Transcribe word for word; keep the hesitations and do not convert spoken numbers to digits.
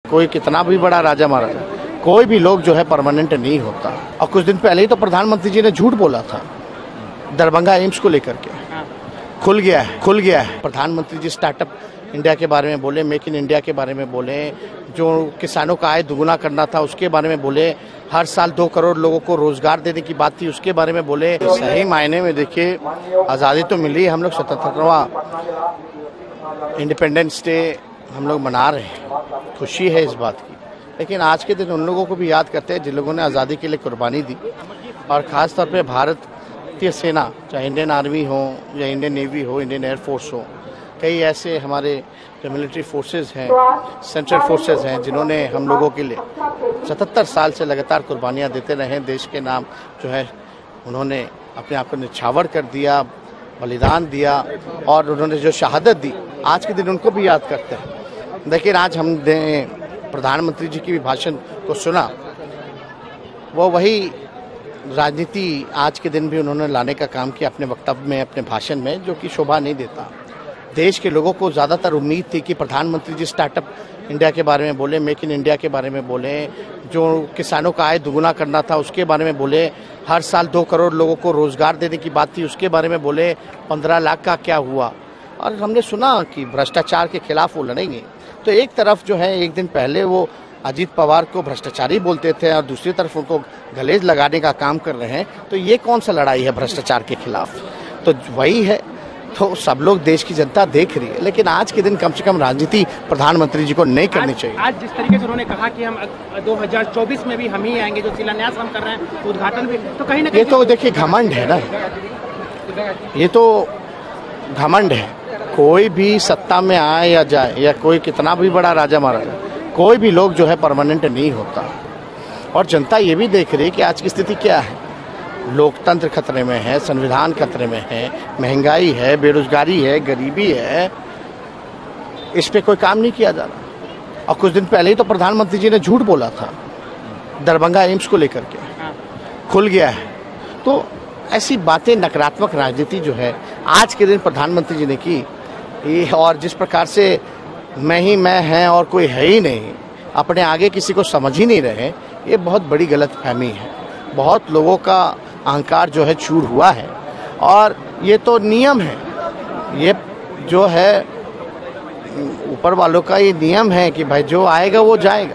कोई कितना भी बड़ा राजा महाराजा, कोई भी लोग जो है परमानेंट नहीं होता। और कुछ दिन पहले ही तो प्रधानमंत्री जी ने झूठ बोला था दरभंगा एम्स को लेकर के। खुल गया है खुल गया है प्रधानमंत्री जी स्टार्टअप इंडिया के बारे में बोले, मेक इन इंडिया के बारे में बोले, जो किसानों का आय दुगुना करना था उसके बारे में बोले, हर साल दो करोड़ लोगों को रोजगार देने की बात थी उसके बारे में बोले। सही मायने में देखिए, आज़ादी तो मिली, हम लोग सतहत्तरवां इंडिपेंडेंस डे हम लोग मना रहे हैं, खुशी है इस बात की। लेकिन आज के दिन उन लोगों को भी याद करते हैं जिन लोगों ने आज़ादी के लिए कुर्बानी दी, और ख़ास तौर पे भारतीय सेना, चाहे इंडियन आर्मी हो या इंडियन नेवी हो, इंडियन एयरफोर्स हो, कई ऐसे हमारे जो मिलिट्री फोर्सेस हैं, सेंट्रल फोर्सेस हैं, जिन्होंने हम लोगों के लिए सतहत्तर साल से लगातार कुर्बानियाँ देते रहे। देश के नाम जो है उन्होंने अपने आप को निछावर कर दिया, बलिदान दिया, और उन्होंने जो शहादत दी, आज के दिन उनको भी याद करते हैं। लेकिन आज हमने प्रधानमंत्री जी की भी भाषण को सुना, वो वही राजनीति आज के दिन भी उन्होंने लाने का काम किया अपने वक्तव्य में, अपने भाषण में, जो कि शोभा नहीं देता। देश के लोगों को ज़्यादातर उम्मीद थी कि प्रधानमंत्री जी स्टार्टअप इंडिया के बारे में बोले, मेक इन इंडिया के बारे में बोले, जो किसानों का आय दुगुना करना था उसके बारे में बोले, हर साल दो करोड़ लोगों को रोजगार देने की बात थी उसके बारे में बोले, पंद्रह लाख का क्या हुआ। और हमने सुना कि भ्रष्टाचार के खिलाफ वो लड़ेंगे। तो एक तरफ जो है एक दिन पहले वो अजीत पवार को भ्रष्टाचारी बोलते थे और दूसरी तरफ उनको गलेज लगाने का काम कर रहे हैं, तो ये कौन सा लड़ाई है भ्रष्टाचार के खिलाफ? तो वही है, तो सब लोग, देश की जनता देख रही है। लेकिन आज के दिन कम से कम राजनीति प्रधानमंत्री जी को नहीं करनी चाहिए। आज जिस तरीके से उन्होंने कहा कि हम दो हज़ार चौबीस में भी हम ही आएंगे, जो शिलान्यास हम कर रहे हैं, उद्घाटन भी, तो कहीं ना कहीं ये तो देखिए घमंड है ना, ये तो घमंड है। कोई भी सत्ता में आए या जाए, या कोई कितना भी बड़ा राजा महाराजा, कोई भी लोग जो है परमानेंट नहीं होता। और जनता ये भी देख रही है कि आज की स्थिति क्या है। लोकतंत्र खतरे में है, संविधान खतरे में है, महंगाई है, बेरोजगारी है, गरीबी है, इस पे कोई काम नहीं किया जा रहा। और कुछ दिन पहले ही तो प्रधानमंत्री जी ने झूठ बोला था दरभंगा एम्स को लेकर के। खुल गया है, तो ऐसी बातें, नकारात्मक राजनीति जो है आज के दिन प्रधानमंत्री जी ने की, ये, और जिस प्रकार से मैं ही मैं है और कोई है ही नहीं, अपने आगे किसी को समझ ही नहीं रहे, ये बहुत बड़ी गलतफहमी है। बहुत लोगों का अहंकार जो है चूर हुआ है, और ये तो नियम है, ये जो है ऊपर वालों का ये नियम है कि भाई जो आएगा वो जाएगा।